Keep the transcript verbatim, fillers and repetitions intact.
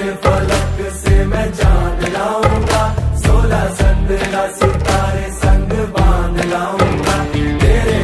फलक से मैं जान लाऊंगा, सोलह संद्रा सितारे